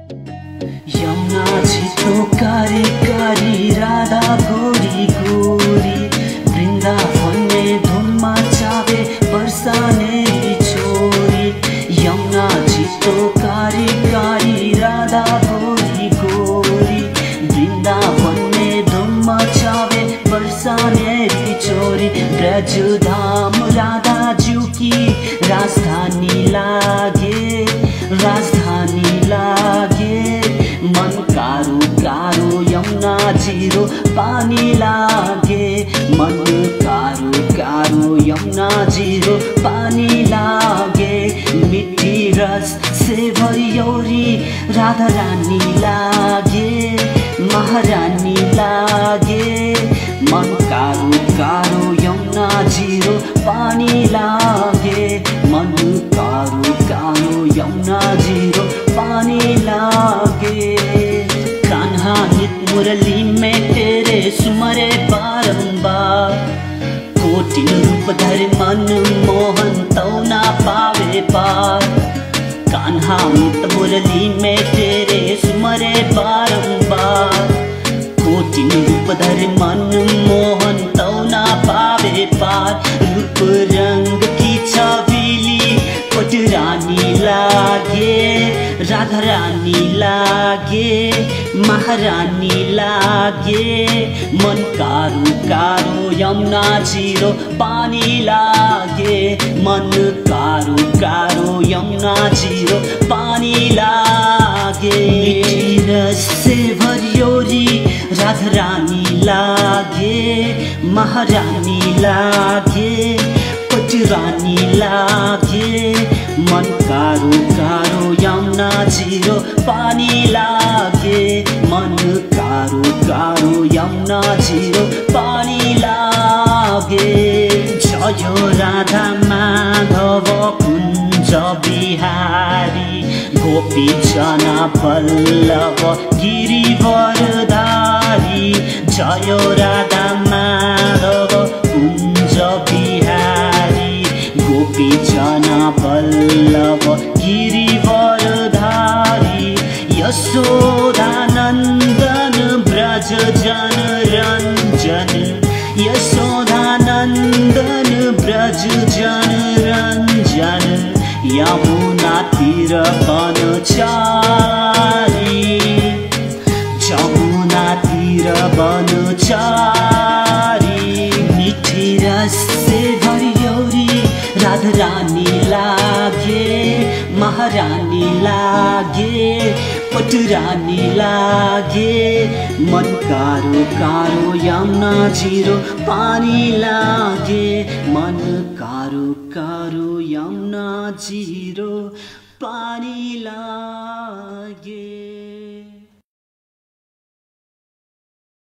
यमुना छिटो कारी कारी राधा गोरी गोरी वृन्दावन में धुम मचावे बरसाने छोरी। यमुना छिटो कारी कारी राधा गोरी गोरी वृन्दावन में धुम मचावे बरसाने छोरी। ब्रज धाम राधा जी की राजधानी लागे, राजधानी लागे। मन कारो कारो यमुना जीरो पानी लागे, मन कारो कारो यमुना जीरो पानी लागे। मिठी रस से भरियोरी राधा रानी लागे, महारानी लागे। मन कारो कारो यमुना जीरो पानी लागे, मन कारो कारो यमुना जीरो पानी लागे। कान्हा नित मुरली में तेरे सुमरे बारंबार, कोटि रूप धरे मन मोहन तो ना पावे पार। कान्हा नित मुरली में तेरे सुमरे बारंबार, कोटि रूप धरे मन मोहन तो ना पावे पार। रूप रंग की छबीली पट रानी लागे, राधा रानी लागे, महारानी लागे। मन कारो कारो यमुना जीरो पानी लागे, मन कारो कारो यमुना जीरो पानी लागे। मिठी रस से भरियोरी राधा रानी लागे, महारानी लागे, पट रानी लागे। मन कारो कारो यमुना जीरो पानी लागे, मन कारो कारो यमुना जीरो पानी लागे। जयो राधा माधव कुञ्ज बिहारी, गोपी जना वल्लभ गिरिवरधारी। जयो राधा माधव कुञ्ज बिहारी, गोपी जना वल्लभ गिरिवरधारी। यशोदानन्दन ब्रज जन रंजन, यशोदानन्दन ब्रज जन रंजन। यमुना तीर बनचारी, यमुना तीर बनचारी। मिठी रस से भरियोरी राधा रानी लागे, महारानी लागे, पट रानी लागे। मन कारो कारो यमुना जीरो पानी लागे, मन कारो कारो यमुना जीरो पानी लागे।